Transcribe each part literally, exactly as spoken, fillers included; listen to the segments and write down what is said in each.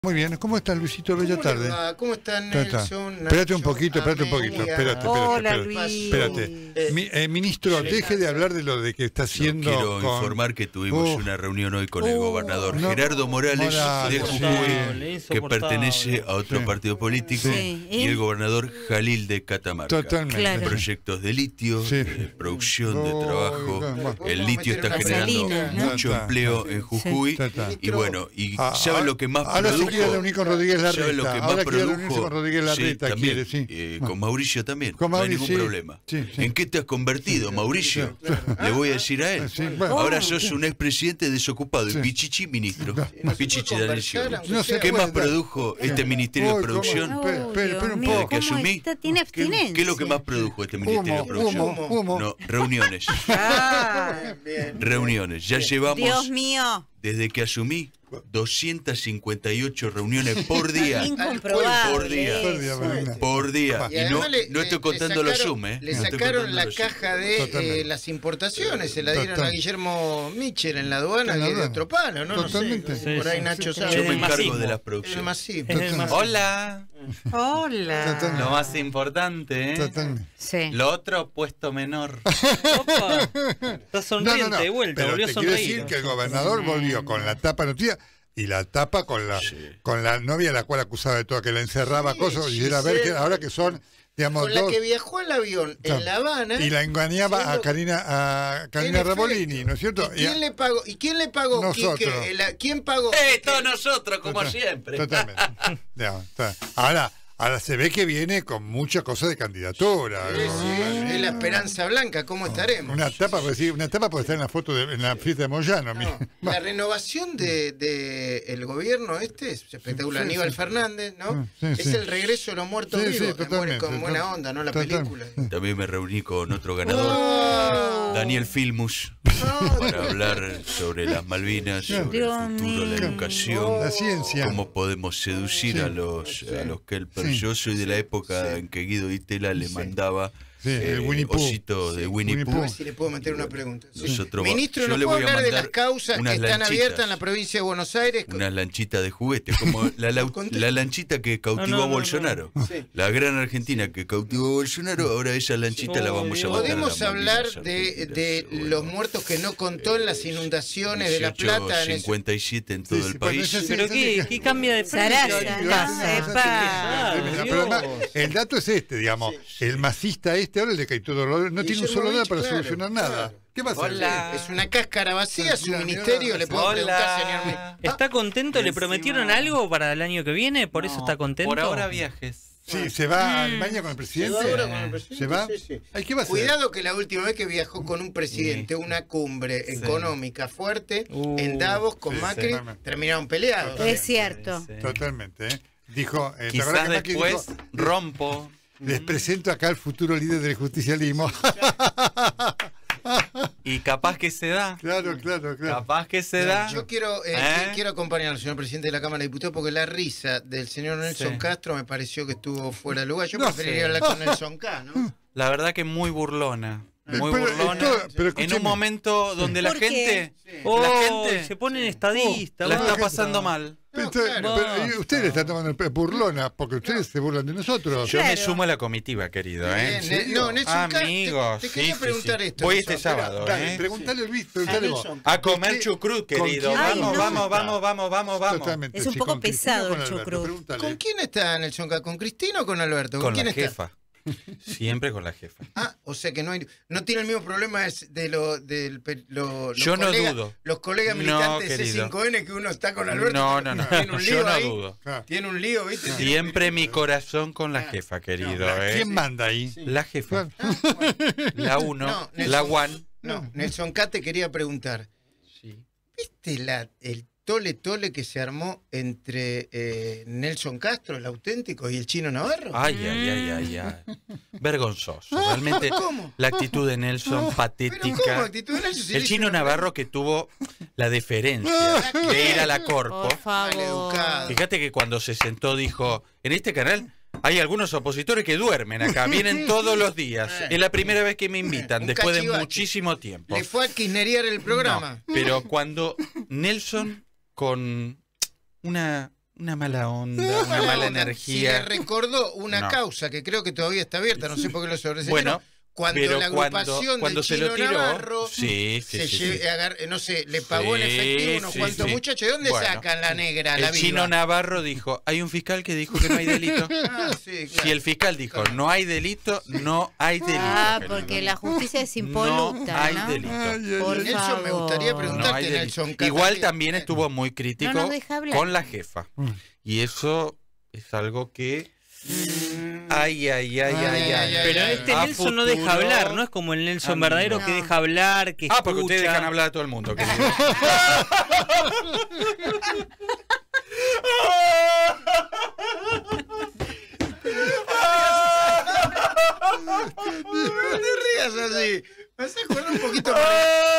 Muy bien, ¿cómo estás, Luisito? Bella tarde. Va? ¿Cómo están, Nelson? Espérate un poquito, espérate un poquito. Espérate, espérate. Hola, espérate, Luis. espérate. Eh, Mi, eh, ministro, deje de hablar de lo de que está haciendo. No, quiero con... informar que tuvimos uh, una reunión hoy con uh, el gobernador no, Gerardo Morales, Morales de Jujuy, sí. que pertenece a otro sí. partido político, sí. y el gobernador Jalil de Catamarca. Totalmente. Claro. Proyectos de litio, sí. de producción oh, de trabajo. bueno. El litio está generando Salina, ¿no? mucho empleo en Jujuy. Sí. Y bueno, y Ah, ¿saben lo que más ahora produjo? se quiere reunir con Rodríguez Larreta. ¿Saben lo que más ahora quiere produjo? reunirse con Rodríguez Larreta. Sí, también, quiere, sí. eh, bueno. con Mauricio también. Con Mauricio, no hay ningún sí. problema. Sí, sí. ¿En qué te has convertido, Mauricio? Sí, sí. Le voy a decir a él. Sí, bueno. Ahora sos un expresidente desocupado y Sí. Pichichi ministro. No. Pichichi Daniel Scioli. No se ¿Qué puede más dar. produjo este Ministerio Uy, de Producción? ¿cómo? Espera, espera, espera un Dios poco. mío, que ¿cómo asumí. está? Tiene ¿Qué, abstinencia. qué es lo que más produjo este Ministerio Humo, de Producción? humo, humo. No, reuniones. Ah, Reuniones. Ya Dios llevamos, mío. desde que asumí, doscientas cincuenta y ocho reuniones por día. Incomprobable. Por día. Por día, bueno. Por día. Y Y no, además le- no estoy le- contando le los sacaron- Zoom, ¿eh? Le No estoy sacaron contando la los Zoom. caja de Totalmente. eh, las importaciones, se la dieron Total. a Guillermo Mitchell en la aduana, En la que es de aduana. otro palo, ¿no? Totalmente. No sé, por ahí Nacho sabe. Yo me el encargo masismo. de las El producciones. masivo. Totalmente. Hola, Hola. Totalmente. lo más importante, ¿eh? Totalmente. Sí. Lo otro, puesto menor. Opa, está sonriente No, no, no. de vuelta, Pero volvió a te quiero sonreír. decir que el gobernador volvió con la tapa noticia y la tapa con la Sí. con la novia a la cual acusaba de todo, que la encerraba Sí, cosas y era ver que Giselle. ahora que son, digamos, Con la dos. que viajó al avión en La Habana. Y la engañaba a siendo- Karina, a Karina En Rabolini, efecto. ¿no es cierto? ¿Y quién a- le pagó? ¿Y quién le pagó? Nosotros. Quique? El- ¿Quién pagó? ¡Eh, todos nosotros, como Total- siempre! Totalmente. Digamos, está. Ahora, ahora se ve que viene con mucha cosa de candidatura. Sí, ¿no? sí, es la esperanza blanca, ¿cómo estaremos? Una tapa, puede decir, una tapa puede estar en la foto de, en la fiesta de Moyano. No, mira. la renovación de, de el gobierno este es espectacular. Sí, Aníbal sí. Fernández, ¿no? Sí, es sí. el regreso de los muertos Sí, sí, vivos, que muere totalmente, con buena total- onda, ¿no? La total- película. También me reuní con otro ganador, Oh. Daniel Filmus, No, para hablar sobre las Malvinas, sobre Dios el futuro de la mío. educación, La ciencia. cómo podemos seducir Sí. a los a los Kelper. Sí. Yo soy de la época en que Guido Itela le mandaba Sí, el eh, Winnie Pooh. ositos de Sí, Winnie Winnie Pooh. Pooh. a ver si le puedo meter una pregunta. Sí. Nosotros va- Ministro, yo ¿no le puedo voy a hablar de mandar las causas que unas están lanchitas. abiertas en la provincia de Buenos Aires? Unas lanchitas de juguete, como la, lau- Conté. la lanchita que cautivó No, no, a no, Bolsonaro. no. Sí. La gran Argentina que cautivó a Bolsonaro, ahora esa lanchita Oh, la vamos a Dios. mandar a ¿Podemos las hablar Malvinas de, argentinas? de Bueno, los muertos que no contó en las inundaciones de La Plata? En ese- cincuenta y siete en todo Sí, sí, el bueno, país. ese sí. ¿Pero qué, qué cambia de frente? Sarasa, ahí? casa, epa. Pero Dios. además, el dato es este, digamos, el masista este, ahora el de Caetano Dolores, no tiene un solo día para Claro, solucionar nada. claro. ¿Qué va a hacer? Hola. Es una cáscara vacía, su Mira, mira, ministerio, le puedo hola. preguntar, señor ministro. ¿Está contento? ¿Le Encima- prometieron algo para el año que viene? ¿Por eso No, está contento? Por ahora viajes. Sí, se va a Alemania con el presidente. ¿Se va ahora con el presidente? ¿Se va? Sí, sí. Ay, ¿qué va a hacer? Cuidado que la última vez que viajó con un presidente, una cumbre Sí. económica fuerte, Uh, en Davos con sí, Macri, sí. terminaron peleados. Total. Es cierto. Sí. Totalmente, ¿eh? Dijo, eh, ¿te acordás Quizás que Macri después dijo, rompo. les presento acá al futuro líder del justicialismo? Y capaz que se da. Claro, claro, claro. Capaz que se da. Yo quiero, eh, ¿Eh? quiero acompañar al señor presidente de la Cámara de Diputados porque la risa del señor Nelson Sí. Castro me pareció que estuvo fuera de lugar. Yo No preferiría sé. hablar con Nelson K, ¿no? La verdad que muy burlona. Muy Pero, burlona. esto- pero en escúcheme. un momento donde la ¿Por qué? gente, Sí. la Oh, gente se ponen estadistas. la no, está gente- pasando mal. Pero, No, claro. pero, y ustedes están tomando el burlona, porque ustedes se burlan de nosotros. Yo me Claro. sumo a la comitiva, querido, ¿eh? Bien, Ne- no, Nelson K, te- Amigos, te, sí, quería sí, preguntar sí. esto. Voy Nelson. este sábado, Dale, ¿eh? preguntale, Luis, preguntale vos. Nelson. A comer ¿Qué- chucrut, con querido. quién- Ay, Vamos, no. vamos, vamos, vamos, vamos, vamos. Totalmente, Es un sí, poco con Cristina pesado o con el Alberto, chucrut. pregúntale. ¿Con quién está Nelson K? ¿Con Cristina o con Alberto? ¿Con, Con quién la está? jefa. Siempre con la jefa. Ah, o sea que no hay, no tiene el mismo problema es de lo, del pe- lo- los Yo no colegas, dudo. los colegas No, militantes de C querido. cinco N que uno está con Alberto. No, no, no. Tiene un lío Yo no ahí. dudo. Ah, Tiene un lío, ¿viste? Siempre mi corazón con la jefa, querido, ¿eh? ¿Quién manda ahí? La jefa. Claro. La uno, No, la Nelson. one. No, Nelson K te quería preguntar. ¿Viste la, el tole tole que se armó entre eh, Nelson Castro, el auténtico, y el Chino Navarro? Ay, ay, ay, ay, ay. Vergonzoso. Realmente ¿Cómo? la actitud de Nelson ¿Pero patética. cómo? ¿Actitud de Nelson? Si El le chino hizo- Navarro que tuvo la deferencia de ir a la corpo. Por favor. Maleducado. Fíjate que cuando se sentó dijo, en este canal hay algunos opositores que duermen acá, vienen todos los días. Es la primera vez que me invitan, Un después de cachivache. muchísimo tiempo. Le fue a kirchnerear el programa. No, pero cuando Nelson con una una mala onda, una mala energía. Si le recordó una No. causa que creo que todavía está abierta, no sé por qué lo sobreseyeron. Bueno, cuando pero la cuando- agrupación cuando del se Chino lo tiró, Navarro sí, sí, se sí, lle- sí. agar- no sé, le pagó en Sí, efectivo unos sí, cuantos sí. muchachos. ¿De dónde Bueno, sacan la negra, la El viva? Chino Navarro dijo, hay un fiscal que dijo que no hay delito. Ah, sí, claro. Si el fiscal dijo, no hay delito, no hay delito. Ah, querido. porque la justicia es impoluta, No ¿no? hay delito. Por Nelson, favor. me gustaría No preguntarte, hay delito. Nelson. Igual Catalina. también estuvo muy crítico No nos deja hablar. con la jefa. Y eso es algo que... Ay, ay, ay, ay, ay. ay, ay, Pero ay, este A Nelson no deja futuro- hablar, no es como el Nelson Ah, verdadero no. que deja hablar, que Ah, porque ustedes escucha. dejan hablar a todo el mundo, querido. No te rías así. Me hace acordar un poquito más.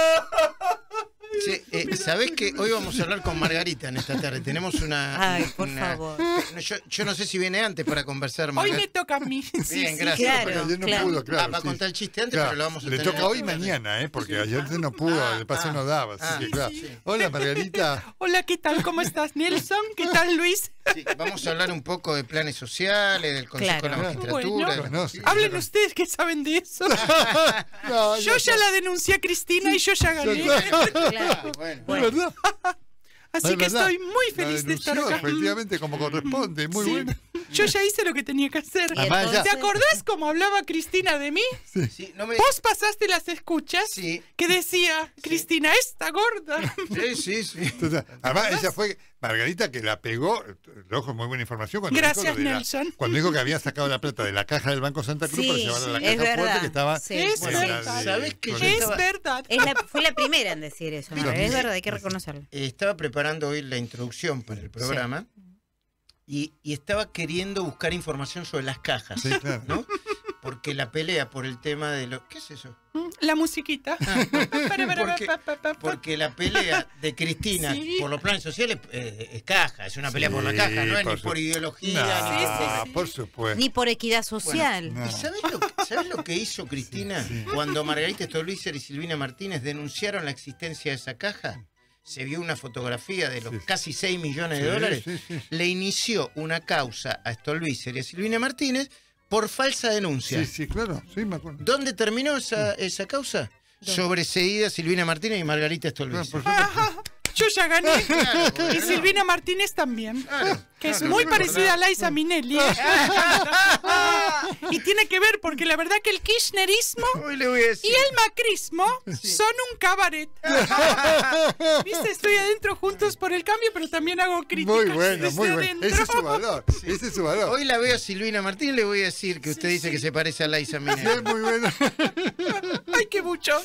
Che, eh, ¿sabés que hoy vamos a hablar con Margarita en esta tarde? Tenemos una... Ay, por una- favor. No, Yo, yo no sé si viene antes para conversar, Hoy Margarita. me toca a mí. Sí, Bien, sí. gracias. Claro, Porque ayer no claro. pudo, claro. Ah, va a sí. contar el chiste antes, Claro, pero lo vamos a le tener toca hoy y esta tarde. mañana, ¿eh? Porque ayer no pudo, Ah, de paso ah, no daba. Así ah, que, sí, claro. sí. Hola, Margarita. Hola, ¿qué tal? ¿Cómo estás, Nelson? ¿Qué tal, Luis? Sí, vamos a hablar un poco de planes sociales, del Consejo de la Claro. Magistratura. Bueno. de- No, sí. Hablen ustedes que saben de eso. No, Yo ya la denuncié a Cristina y yo ya gané. Ah, bueno. ¿Es verdad? Así Es que verdad. estoy muy La feliz de estar denunció, acá. efectivamente, como corresponde. Muy Sí. buena. Yo ya hice lo que tenía que hacer. Y Además, ya- ¿Te entonces- acordás cómo hablaba Cristina de mí? Sí, no me... Vos pasaste las escuchas Sí. que decía, Cristina, esta gorda. Sí, sí, sí. Entonces, además, ella fue Margarita que la pegó, ojo, muy buena información. Cuando Gracias, dijo lo de la- Nelson. cuando dijo que había sacado la plata de la caja del Banco Santa Cruz para Sí, llevarla a la sí, caja es fuerte verdad. que estaba. Sí, Es sí, en la verdad. de- ¿Sabés que con- yo Es estaba- verdad. Es la- fue la primera en decir eso, ¿no? Sí. Es verdad, hay que reconocerlo. Eh, estaba preparando hoy la introducción para el programa y, y estaba queriendo buscar información sobre las cajas, Sí, claro. ¿no? Porque la pelea por el tema de lo... ¿Qué es eso? La musiquita. Para, para, Porque- pa, pa, pa, pa. Porque la pelea de Cristina Sí. por los planes sociales eh, es caja, es una pelea Sí, por la caja, no es por ni su- por ideología, No, ni Sí, sí, sí. por supuesto. Ni por equidad social. No. ¿Y sabés lo, sabés lo que hizo Cristina cuando Margarita Stolbizer y Silvina Martínez denunciaron la existencia de esa caja? Se vio una fotografía de los Sí. casi seis millones de Sí, dólares. sí, sí. Le inició una causa a Stolbizer y a Silvina Martínez por falsa denuncia. Sí, sí, claro. Sí, me acuerdo. ¿Dónde terminó esa, esa causa? Sobreseída Silvina Martínez y Margarita Claro, Stolbizer. por supuesto. Ajá, yo ya gané. Claro, porque Y no. Silvina Martínez también. Claro, Que es claro, muy no me parecida a acordaba. Liza Minnelli. Y tiene que ver porque la verdad que el kirchnerismo Hoy le voy a y decir. el macrismo son un cabaret. Viste, estoy adentro juntos por el cambio, pero también hago críticas Muy bueno, desde muy bueno. adentro. Ese es su valor. Ese es su valor. Hoy la veo a Silvina Martínez y le voy a decir que usted dice que se parece a Liza Sí, Minnelli. es muy bueno. Ay, qué buchón.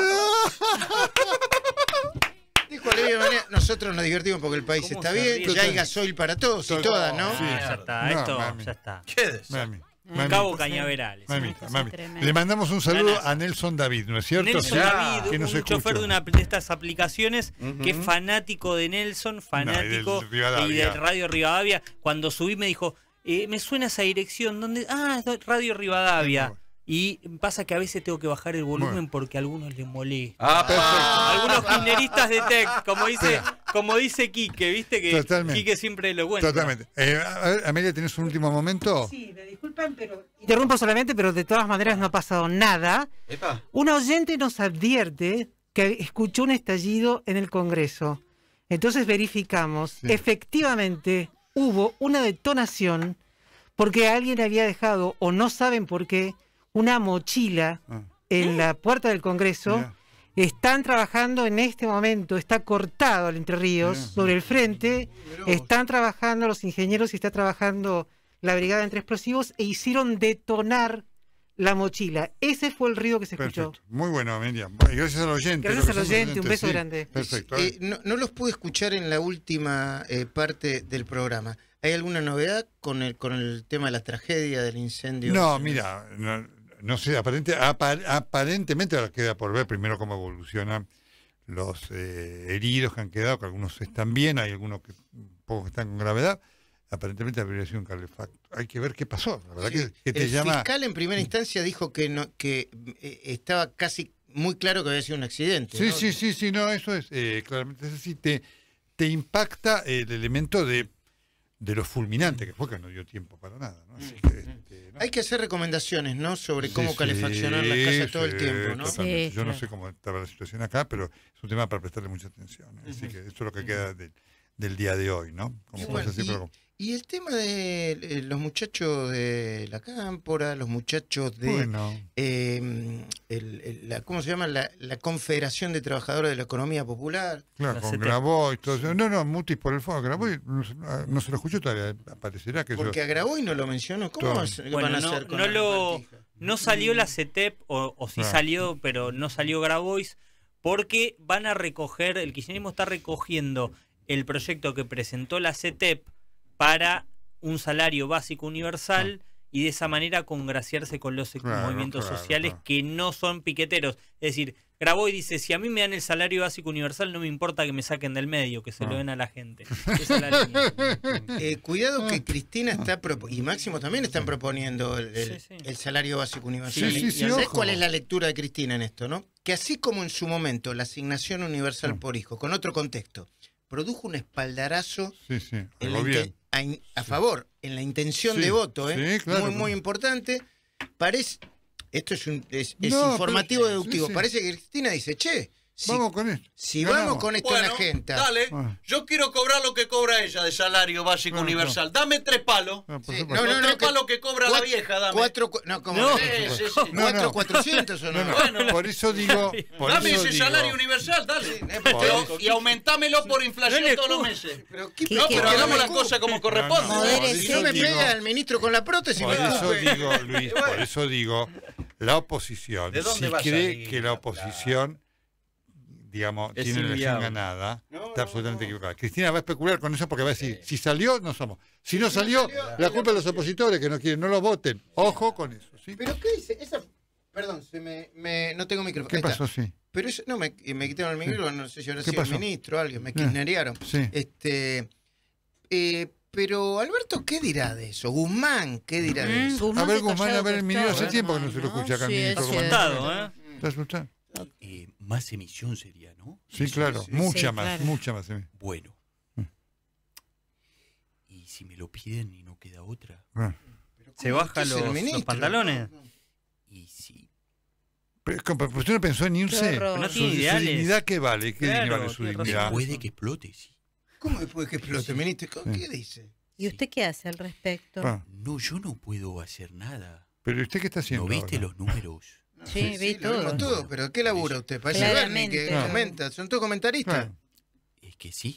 Dijo Olivia Manera, nosotros nos divertimos porque el país ¿Cómo está se bien, ríe? ya hay gasoil para todos y Total. todas, ¿no? Sí. Ah, ya está, No, esto mami. ya está. ¿Qué de eso? Mami. Cabo Mamita, Cañaverales. mamita, cosa mamita. tremenda. Le mandamos un saludo Ganazo. a Nelson David, ¿no es cierto? Nelson Sí, David, que un nos chofer escucha. de una de estas aplicaciones que es fanático de Nelson, fanático del Rivadavia. y de Radio Rivadavia. Cuando subí me dijo, eh, me suena esa dirección, ¿dónde? Ah, es Radio Rivadavia. Muy Y pasa que a veces tengo que bajar el volumen Bueno. porque a algunos les molesta. Ah, perfecto. Algunos kirchneristas de Tech, como dice, como dice Quique, ¿viste? Que Totalmente. Quique siempre lo cuenta. Totalmente. Eh, a ver, Amelia, ¿tenés un último momento? Sí, me disculpan, pero interrumpo solamente, pero de todas maneras no ha pasado nada. Epa. Un oyente nos advierte que escuchó un estallido en el Congreso. Entonces verificamos, Sí. efectivamente hubo una detonación porque alguien había dejado, o no saben por qué, una mochila Ah, en la puerta del Congreso. mirá. Están trabajando en este momento, está cortado el Entre Ríos, Mirá. sobre el frente, están trabajando los ingenieros y está trabajando la brigada entre explosivos e hicieron detonar la mochila. Ese fue el ruido que se escuchó. Perfecto. Muy bueno, Amelia. Bueno, y gracias al oyente. Gracias lo que al somos oyente, un oyentes, beso sí. grande. Perfecto. Eh, no, no los pude escuchar en la última eh, parte del programa. ¿Hay alguna novedad con el con el tema de la tragedia del incendio? No, mira, no, no sé, aparente, apa- aparentemente ahora queda por ver primero cómo evolucionan los eh, heridos que han quedado, que algunos están bien, hay algunos que pocos que están con gravedad. Aparentemente habría sido un calefacto. Hay que ver qué pasó. La verdad Sí. que, que te el llama. fiscal en primera instancia dijo que no que eh, estaba casi muy claro que había sido un accidente. Sí, ¿no? sí, sí, sí, no, eso es eh, claramente es así. Te, te impacta el elemento de de lo fulminante que fue, que no dio tiempo para nada, ¿no? Así que, este, ¿no? Hay que hacer recomendaciones, ¿no? Sobre cómo Sí, calefaccionar las casas todo el sí, tiempo, ¿no? totalmente. Sí, Yo no claro. sé cómo estaba la situación acá, pero es un tema para prestarle mucha atención, ¿eh? Así que eso es lo que queda de- del día de hoy, ¿no? Como Y pasa bueno, siempre y- con- Y el tema de eh, los muchachos de la Cámpora, los muchachos de Bueno, eh, el- el- la, ¿cómo se llama? La, la Confederación de Trabajadores de la Economía Popular. claro, La con C T. Grabois, todo eso. No, no, Mutis por el fondo. Grabois no, se- no se lo escuchó todavía, aparecerá que Porque yo. a Grabois no lo mencionó. ¿Cómo Todo. va a ser- Bueno, van a no, hacer con no la lo repartija? no salió la C E T E P o, o sí Claro. salió, pero no salió Grabois porque van a recoger, el kirchnerismo está recogiendo el proyecto que presentó la C E T E P para un salario básico universal y de esa manera congraciarse con los Claro, movimientos claro, sociales claro. que no son piqueteros. Es decir, Grabois dice, si a mí me dan el salario básico universal no me importa que me saquen del medio, que se lo Ah. den a la gente. Esa es la línea. Eh, cuidado que Cristina está propo- y Máximo también están proponiendo el, el- Sí, sí. el salario básico universal. Sí, sí, ¿Y sí, ¿Sabés ojo. cuál es la lectura de Cristina en esto, no? Que así como en su momento la asignación universal Mm. por hijo, con otro contexto, produjo un espaldarazo Sí, sí, en el la gobierno. inte- a, in- a favor, en la intención Sí, de voto, ¿eh? sí, claro, muy, claro. muy importante. Parece, esto es, un, es, es No, informativo pero- deductivo. sí, sí. Parece que Cristina dice, che, si, Vamos con esto. si Ganamos. vamos con esto en la agenda. dale. Ah. Yo quiero cobrar lo que cobra ella de salario básico Ah, universal. Dame tres palos. Ah, por Sí, supuesto. no, Los no, tres que- palos que cobra la cuatro- vieja, dame. Cuatro, cu- no, como No. Sí, sí, sí. No, cuatro, no. cuatrocientos o no. No, no, Bueno. por eso digo. Por Dame eso ese digo- salario universal, dale. Sí, eh, Pero- y aumentámelo por inflación No le todos los cu- meses. Pero, ¿qué- ¿Qué- No, qué- pero qué- hagamos me las cu- cosas como No, corresponde. no, Modérese. Si no me digo- pega el ministro con la prótesis, Por me eso escupe. digo, Luis, por eso digo, la oposición, ¿De dónde si va a cree salir que la la oposición, digamos, Es tiene la elección inviable. ganada, No, está no, absolutamente no. equivocada. Cristina va a especular con eso porque va a decir, si salió, no somos. Si no salió, la culpa de los opositores que no quieren, no lo voten. Ojo con eso, ¿sí? ¿Pero qué dice? Esa... Perdón, se me, me- no tengo micrófono. ¿Qué Ahí está. pasó? Sí. Pero eso, no, me, me quitaron el micrófono, no sé si habrá ¿Qué sido pasó? el ministro o alguien, me kirchnerearon. Sí. Este, eh, pero Alberto, ¿qué dirá de eso? Guzmán, ¿qué dirá de Mm, eso? A ver, qué Guzmán, a callado ver, que el ministro está, hace tiempo que no se lo Guzmán, escucha acá al Sí, ministro es Guzmán. cierto. Asustado, ¿eh? ¿Está asustado? Eh, más emisión sería, ¿no? Sí, claro, mucha Sí, más, claro. mucha más. sí. Bueno. Mm. Y si me lo piden y no queda otra. Ah. Se baja ¿Qué es el los, los ministro? pantalones. Y si. Pero, compa, ¿usted no pensó en irse? Qué horror. No Su, tiene su ideales. dignidad, ¿qué vale? ¿Qué Claro, vale su tiene razón. dignidad? Puede que explote, sí. ¿Cómo después que explote, ministro? ¿Qué dice? ¿Y usted qué hace al respecto? Ah, No, yo no puedo hacer nada. pero ¿usted qué está haciendo? ¿No viste ahora? los números? Sí, vi lo vimos todo. todo, pero ¿qué labura usted? Parece Bernie Claramente. que Claro. comenta, son todos comentaristas. Claro, Es que sí.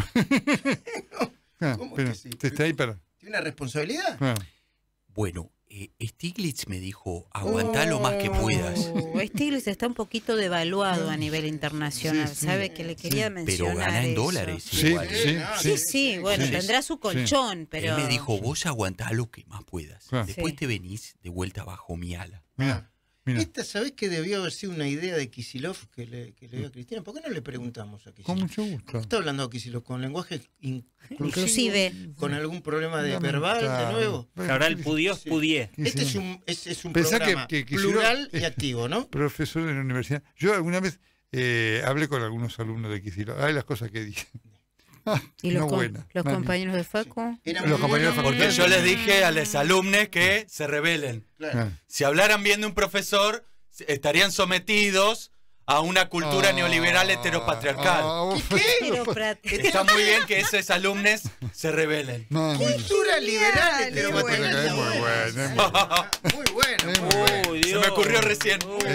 claro, ¿Cómo pero que sí? usted está ahí para... ¿Tiene una responsabilidad? claro. Bueno, eh, Stiglitz me dijo, aguantá lo más que puedas. Oh, Stiglitz está un poquito devaluado a nivel internacional. Sí, sí. ¿Sabe que le quería Pero mencionar gana en eso? dólares. Sí, igual. sí, Sí, sí. sí, bueno, Sí. tendrá su colchón, pero... Él me dijo, vos aguantá lo que más puedas. Claro. Después Sí. te venís de vuelta bajo mi ala. Mira, mira. Esta, ¿sabés que debió haber sido una idea de Kicillof que le, que le dio a Cristina? ¿Por qué no le preguntamos a Con Kicillof? mucho gusto. ¿Está hablando Kicillof con lenguaje inclusivo? Inclusive. ¿Con algún problema de Lamentable. verbal de nuevo? Ahora el pudió, Sí. pudié. Sí, Este sí. es un, es, es un Pensá que- programa que Kicillof- plural y activo, ¿no? Profesor de la universidad. Yo alguna vez eh, hablé con algunos alumnos de Kicillof. Ay, las cosas que dije. Ah, ¿Y los, no com- buenas. los Nadie. compañeros de Facu? Era Los muy compañeros bueno, de facultad. muy Yo les bueno. dije a los alumnos que se rebelen. Claro. Ah. Si hablaran bien de un profesor, estarían sometidos a una cultura Ah, neoliberal heteropatriarcal. ah, Pero pra- Está muy bien que esos alumnos se rebelen. No, no, Cultura liberal Genial, heteropatriarcal. es muy bueno, es muy Muy bueno, Es muy muy bueno. Uy, Se Dios. me ocurrió recién.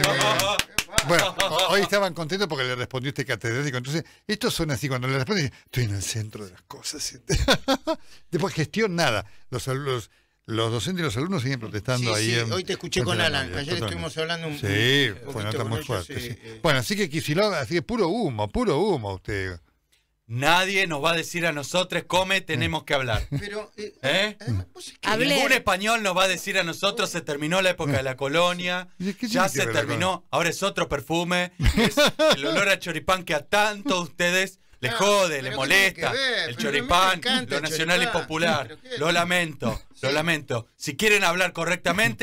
Bueno, ho- hoy estaban contentos porque le respondió este catedrático. Entonces, estos son así, cuando le responden, estoy en el centro de las cosas. Después, gestión, nada. Los, al- los, los docentes y los alumnos siguen protestando Sí, ahí. sí, en- hoy te escuché con frente a la Alan. malla, Ayer totalmente. estuvimos hablando un, Sí, un fue una poquito nota con muy ellos, fuerte. sí, sí. eh. Bueno, así que Kicillof, así que puro humo, puro humo usted. Nadie nos va a decir a nosotros, come, tenemos que hablar. Pero, eh, ¿Eh? además, vos sabés que- Hablé. Ningún español nos va a decir a nosotros, se terminó la época de la colonia, ¿Y qué ya tiene que se ver la terminó, ahora es otro perfume, es el olor a choripán que a tanto ustedes les Ah, jode, pero les ¿qué molesta, tiene que ver? el Pero a mí me choripán, encanta lo el nacional y choripán. popular, ¿Pero qué? lo lamento, lo Sí. lamento. Si quieren hablar correctamente,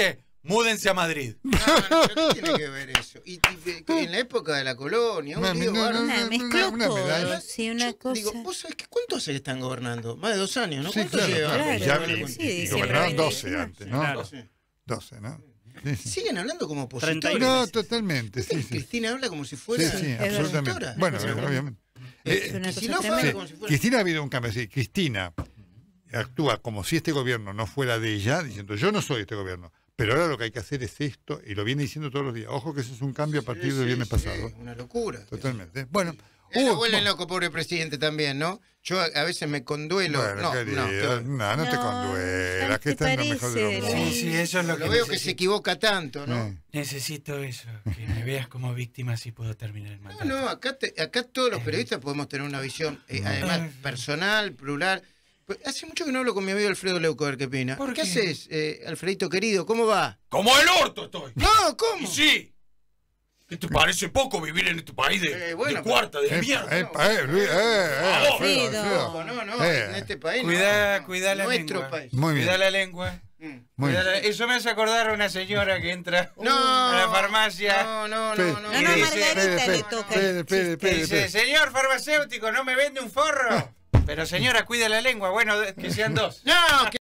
múdense a Madrid. No, no, pero ¿qué tiene que ver eso? Y, y- y en la época de la colonia, un No, lío no, no, bárbaro. Una, una- mezcló una todo, medalla. sí, una Yo cosa. Digo, ¿vos sabés que cuánto hace que están gobernando? Más de dos años, ¿no? Sí, ¿Cuánto claro, llevan? claro. Claro, Ya, y- sí, y dice gobernaron que- doce antes, ¿no? Claro. Sí. doce, ¿no? Sí, sí. Siguen hablando como treinta y opositores. uno. No, totalmente, sí, sí. Cristina habla como si Sí, fuera sí, es absolutamente. opositora. Bueno, Es una- obviamente. Eh, Es una y si cosa no, tremenda. habla Sí, como si fuera... Cristina ha habido un cambio. Sí, Cristina actúa como si este gobierno no fuera de ella, diciendo yo no soy este gobierno, pero ahora lo que hay que hacer es esto, y lo viene diciendo todos los días. Ojo que eso es un cambio a partir Sí, del sí, viernes sí, pasado. una locura. Totalmente. Bueno, Eh, lo uh, vuelven bueno, loco, pobre presidente también, ¿no? Yo a, a veces me conduelo. bueno, no, querido, no, qué no, va. no, te No, conduelas, ¿sabes que qué está en lo mejor de los parece? mundos. Sí, sí, eso es lo, Lo que veo que se necesito. equivoca tanto, ¿no? Eh. Necesito eso, que me veas como víctima si puedo terminar el No, mandato. no, acá, te- acá todos los periodistas podemos tener una visión, eh, además, personal, plural. Pues hace mucho que no hablo con mi amigo Alfredo Leuco, a ver qué opina. ¿Por ¿Qué qué? haces, eh, Alfredito querido? ¿Cómo va? ¡Como el orto estoy! No, ¿cómo? Y sí. ¿Qué te parece poco vivir en este país de, Eh, bueno, de cuarta, de Epa, mierda? epa, eh, Luis, eh, eh, Alfredo, Alfredo. Alfredo. No, no, no, Eh. en este país Cuida, no. cuida la Nuestro lengua. país. Muy bien. Cuida la lengua. Mm. Muy Cuida bien. la- Eso me hace acordar a una señora que entra No, a la farmacia. No, no, Espere, no, no. No, no, Y dice- Margarita espere, le espere, toca. espere, espere, que espere, dice, espere. señor farmacéutico, ¿no me vende un forro? Pero señora, cuida la lengua. Bueno, que sean dos. No, que